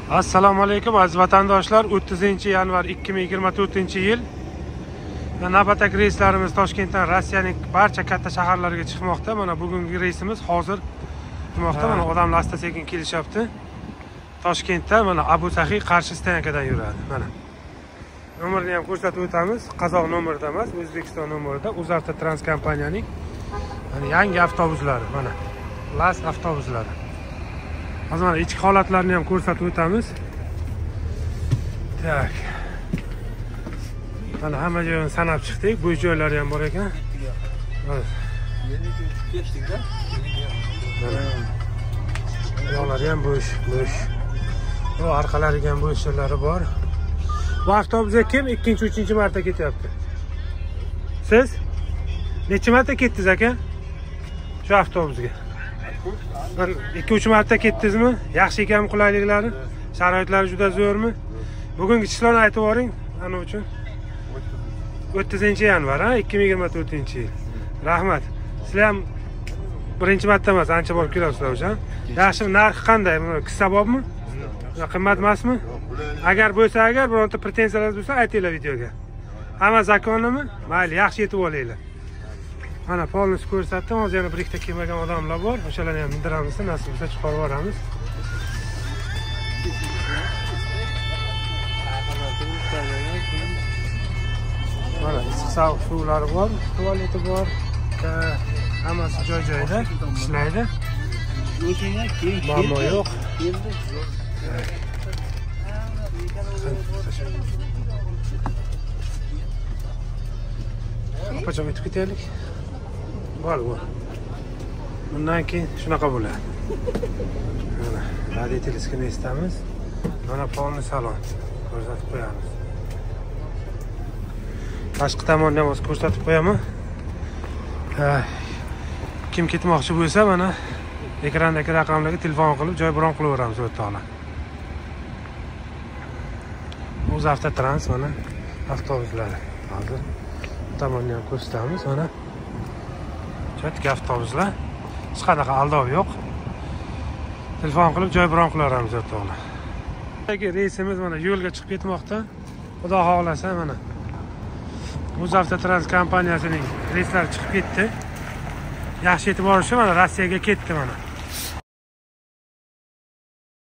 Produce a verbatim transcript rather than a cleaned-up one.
Assalomu alaykum aziz vatandoshlar. o'ttizinchi yanvar ikki ming yigirma to'rtinchi yil navbatdagi reyslarimiz Toshkentdan Rossiyaning barcha katta shaharlariga chiqmoqda. Mana bugungi reysimiz hozir chiqmoqda. Mana odamlar asta-sekin kelishyapti. Toshkentda mana Abu Sahiy Qarshi stansiyadan yuradi. Mana nomerni ham ko'rsatib o'tamiz. Qozoq nomerida emas, O'zbekiston nomerida. Uzavtotrans kompaniyaning mana yangi avtobuslari, mana Las avtobuslari. Hozir mana ichki holatlarini ham ko'rsatib o'tamiz. Tak. Mana hamma joyini sanab chiqdik. Bu joylari ham bor ekan. Mana. Yo'llari ham bo'sh, bo'sh. Bu orqalariga ham bo'sh joylari bor. Bu avtobusga kim ikkinchi, uchinchi marta ketyapti? Siz necha marta ketdingiz aka? Shu avtobusga. ikki uch marta ketdingizmi? Yaxshi ekanmi qulayliklari? Sharoitlari juda zo'rmi? Bugungi chiqishlarni aytib boring, ana uchun. o'ttizinchi yanvar, ha, ikki ming yigirma to'rtinchi yil. Rahmat. Sizlar ham birinchi marta emas, ancha borib kelasizlar o'sha. Yaxshimi, narxi qanday? Buni sababmi? Qimmat emasmi? Agar bo'lsa, agar bironta pretensiyalar bo'lsa, aytinglar videoga. Hamma zakonimi? Mayli, yaxshi yetib olinglar. Mana polni ko'rsatdim. Hozir yana bir ikkita kelmagan odamlar bor. O'shalarni ham mindiramiz, nasib bo'lsa chiqarib yuboramiz. Mana issiq sovuq suvlari bor, tualeti bor. Hammasi joy-joyida ishlaydi. Muammo yo'q. Qachon o'tib ketaylik? Bor, bor. Bundan keyin shunaqa bo'ladi. Mana водительский местamiz. Mana polni salon ko'rsatib qo'yamiz. Tashqi tomonni ham ko'rsatib qo'yaman. Kim ketmoqchi bo'lsa, mana ekrandagi raqamlarga telefon qilib, joy bron qilaveramiz o'rtoqlar. Uzavtotrans mana avtobuslari. Hozir tomonni ham ko'rsatamiz, mana. Chatga avtobuslar. Hech qanaqa aldov yo'q. Telefon qilib joy bron qilaveramiz o'rtoqlar. Bugungi reysimiz mana yo'lga chiqib ketmoqda. Xudo xohlasa mana Uzavtotrans kompaniyasining reyslari chiqib ketdi. Yaxshi yetib borishi mana Rossiyaga ketdi mana.